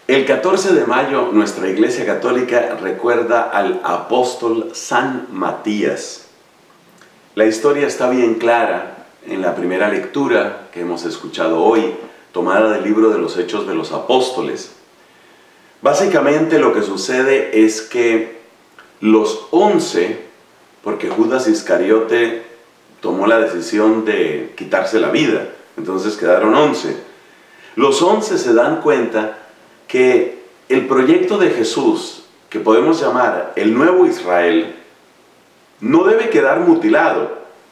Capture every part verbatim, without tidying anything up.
El catorce de mayo nuestra Iglesia Católica recuerda al apóstol San Matías. La historia está bien clara en la primera lectura que hemos escuchado hoy, tomada del libro de los Hechos de los Apóstoles. Básicamente lo que sucede es que los once, porque Judas Iscariote tomó la decisión de quitarse la vida, entonces quedaron once. Los once se dan cuenta que el proyecto de Jesús, que podemos llamar el nuevo Israel, no debe quedar mutilado,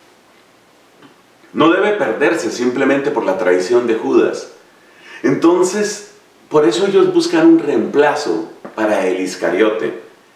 no debe perderse simplemente por la traición de Judas. Entonces, por eso ellos buscan un reemplazo para el Iscariote.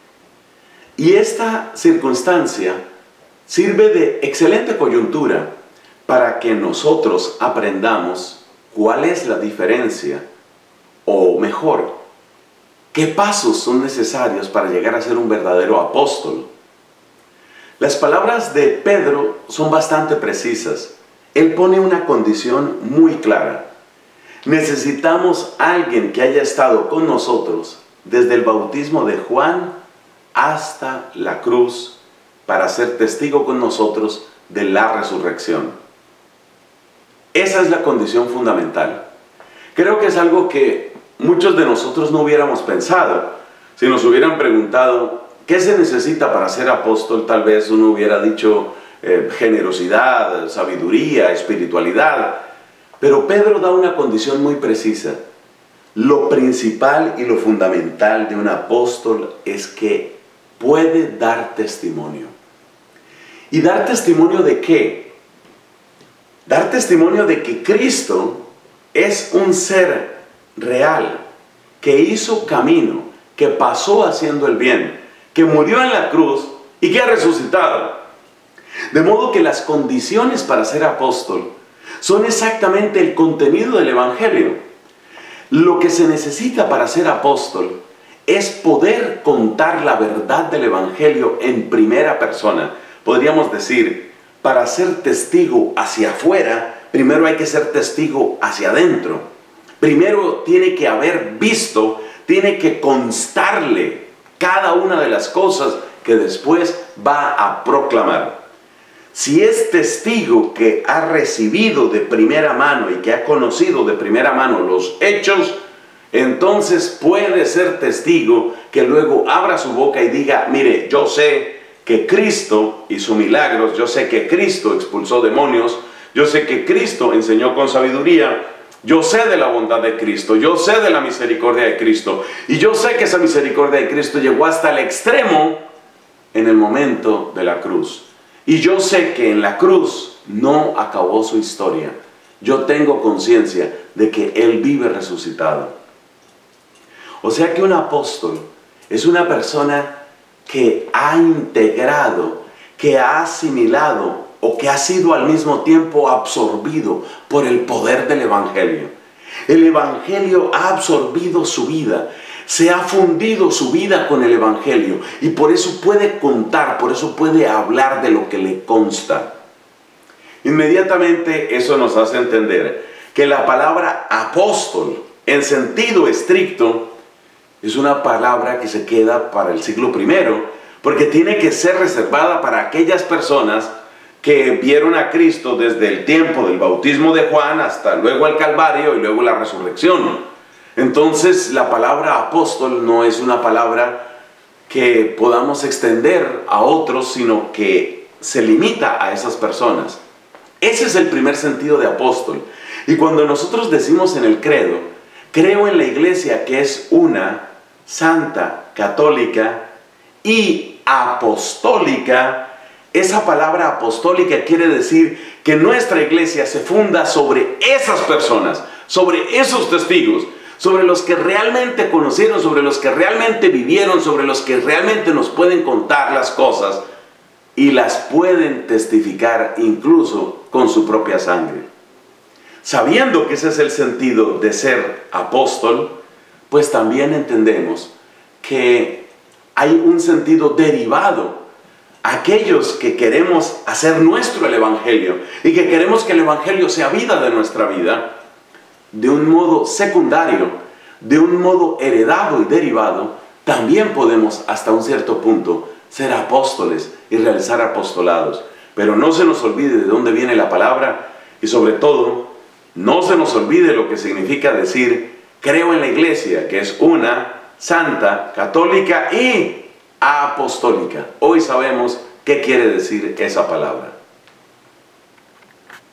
Y esta circunstancia sirve de excelente coyuntura para que nosotros aprendamos cuál es la diferencia, o mejor, qué pasos son necesarios para llegar a ser un verdadero apóstol. Las palabras de Pedro son bastante precisas. Él pone una condición muy clara. Necesitamos a alguien que haya estado con nosotros desde el bautismo de Juan hasta la cruz para ser testigo con nosotros de la resurrección. Esa es la condición fundamental. Creo que es algo que muchos de nosotros no hubiéramos pensado. Si nos hubieran preguntado qué se necesita para ser apóstol, tal vez uno hubiera dicho eh, generosidad, sabiduría, espiritualidad. Pero Pedro da una condición muy precisa. Lo principal y lo fundamental de un apóstol es que puede dar testimonio. ¿Y dar testimonio de qué? Dar testimonio de que Cristo es un ser real, que hizo camino, que pasó haciendo el bien, que murió en la cruz y que ha resucitado. De modo que las condiciones para ser apóstol son exactamente el contenido del Evangelio. Lo que se necesita para ser apóstol es poder contar la verdad del Evangelio en primera persona. Podríamos decir, para ser testigo hacia afuera, primero hay que ser testigo hacia adentro. Primero tiene que haber visto, tiene que constarle cada una de las cosas que después va a proclamar. Si es testigo que ha recibido de primera mano y que ha conocido de primera mano los hechos, entonces puede ser testigo que luego abra su boca y diga, mire, yo sé que Cristo hizo milagros, yo sé que Cristo expulsó demonios, yo sé que Cristo enseñó con sabiduría, yo sé de la bondad de Cristo, yo sé de la misericordia de Cristo, y yo sé que esa misericordia de Cristo llegó hasta el extremo en el momento de la cruz. Y yo sé que en la cruz no acabó su historia. Yo tengo conciencia de que Él vive resucitado. O sea que un apóstol es una persona que ha integrado, que ha asimilado o que ha sido al mismo tiempo absorbido por el poder del Evangelio. El Evangelio ha absorbido su vida, se ha fundido su vida con el Evangelio y por eso puede contar, por eso puede hablar de lo que le consta. Inmediatamente eso nos hace entender que la palabra apóstol en sentido estricto es una palabra que se queda para el siglo primero, porque tiene que ser reservada para aquellas personas que vieron a Cristo desde el tiempo del bautismo de Juan hasta luego el Calvario y luego la resurrección. Entonces la palabra apóstol no es una palabra que podamos extender a otros, sino que se limita a esas personas. Ese es el primer sentido de apóstol. Y cuando nosotros decimos en el credo, creo en la iglesia que es una, santa, católica y apostólica, esa palabra apostólica quiere decir que nuestra iglesia se funda sobre esas personas, sobre esos testigos, sobre los que realmente conocieron, sobre los que realmente vivieron, sobre los que realmente nos pueden contar las cosas y las pueden testificar incluso con su propia sangre. Sabiendo que ese es el sentido de ser apóstol, pues también entendemos que hay un sentido derivado. Aquellos que queremos hacer nuestro el Evangelio y que queremos que el Evangelio sea vida de nuestra vida, de un modo secundario, de un modo heredado y derivado, también podemos hasta un cierto punto ser apóstoles y realizar apostolados. Pero no se nos olvide de dónde viene la palabra y sobre todo, no se nos olvide lo que significa decir creo en la iglesia, que es una, santa, católica y apostólica. Hoy sabemos qué quiere decir esa palabra.